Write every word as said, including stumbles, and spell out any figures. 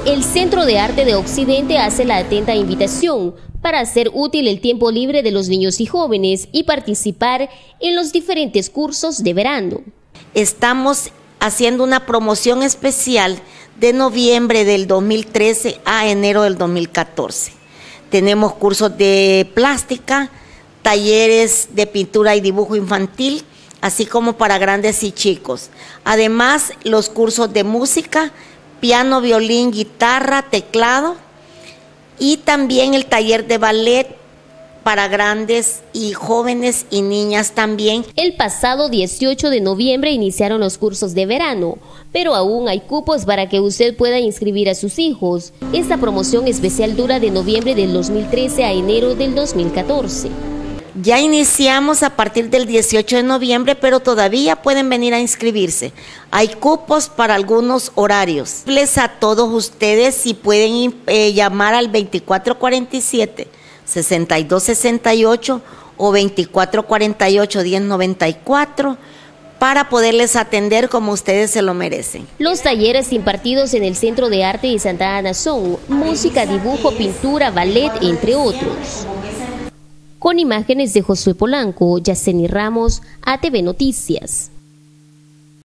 El Centro de Arte de Occidente hace la atenta invitación para hacer útil el tiempo libre de los niños y jóvenes y participar en los diferentes cursos de verano. Estamos haciendo una promoción especial de noviembre del dos mil trece a enero del dos mil catorce. Tenemos cursos de plástica, talleres de pintura y dibujo infantil, así como para grandes y chicos. Además, los cursos de música, piano, violín, guitarra, teclado y también el taller de ballet para grandes y jóvenes y niñas también. El pasado dieciocho de noviembre iniciaron los cursos de verano, pero aún hay cupos para que usted pueda inscribir a sus hijos. Esta promoción especial dura de noviembre del dos mil trece a enero del dos mil catorce. Ya iniciamos a partir del dieciocho de noviembre, pero todavía pueden venir a inscribirse. Hay cupos para algunos horarios. Les a todos ustedes si pueden eh, llamar al veinticuatro cuarenta y siete, sesenta y dos sesenta y ocho o veinticuatro cuarenta y ocho, diez noventa y cuatro para poderles atender como ustedes se lo merecen. Los talleres impartidos en el Centro de Arte de Santa Ana son música, dibujo, pintura, ballet, entre otros. Con imágenes de Josué Polanco, Yaceni Ramos, A T V Noticias.